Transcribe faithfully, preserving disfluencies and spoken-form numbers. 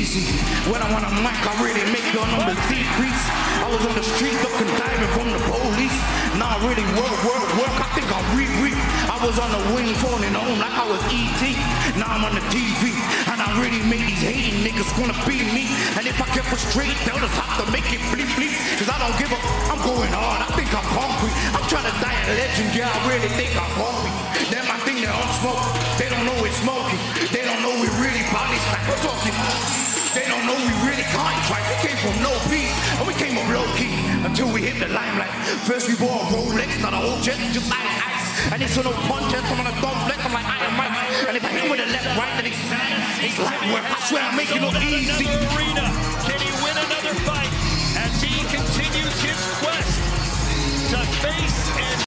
easy. When I'm on a mic, I really make your numbers decrease. I was on the street looking diving from the police. Now I really work, work, work. I think I'm re, re. I was on the wing phoning on like I was E T. Now I'm on the T V. And I really made these hating niggas gonna be me. And if I kept it straight, they'll just have to make it bleep, bleep. Cause I don't give up. I'm going hard. I think I'm hungry. I'm trying to die a legend. Yeah, I really think I'm hungry. Then my thing, they all smoke. They don't know it's smoking. They don't know we really body stack. We're talking. They don't know we really contract. We came from no peace, and we came up low key until we hit the limelight. First we bought a Rolex, not a whole jet, just like ice. And it's on no punch, I'm on a dumb flex, I'm like Iron Mike. And if I hit with the left, right, then it's, it's light work. I swear I make it look easy. Arena. Can he win another fight as he continues his quest to face